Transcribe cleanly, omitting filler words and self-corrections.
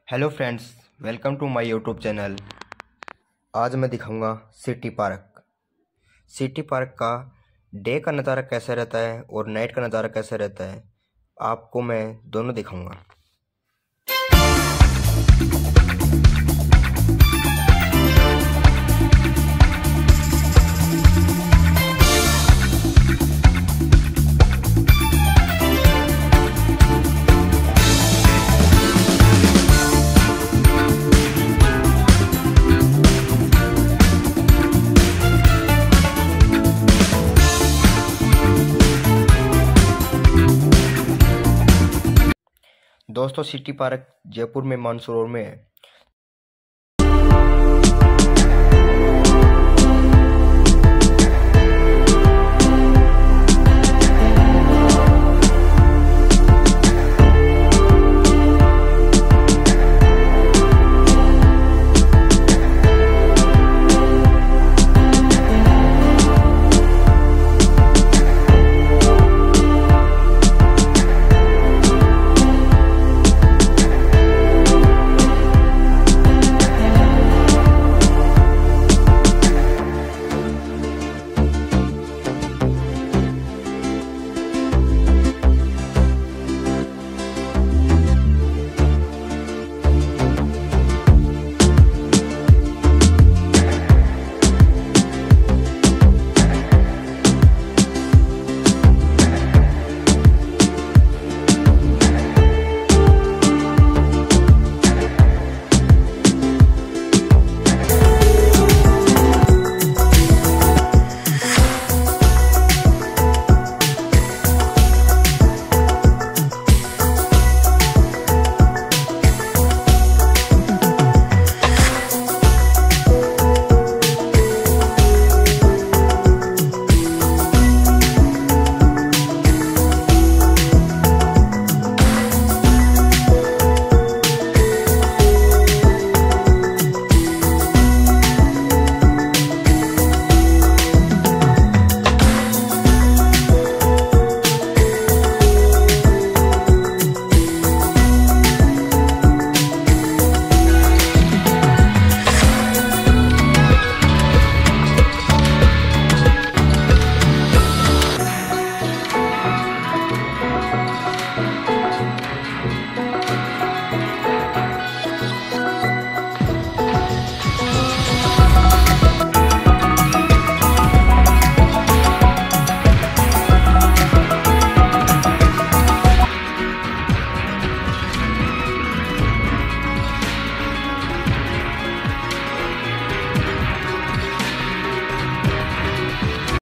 Hello friends, welcome to my YouTube channel. आज मैं दिखाऊंगा सिटी पार्क। सिटी पार्क का डे का नज़ारा कैसा रहता है और नाइट का नज़ारा कैसा रहता है, आपको मैं दोनों दिखाऊंगा। दोस्तों, सिटी पार्क जयपुर में मानसरोवर में है।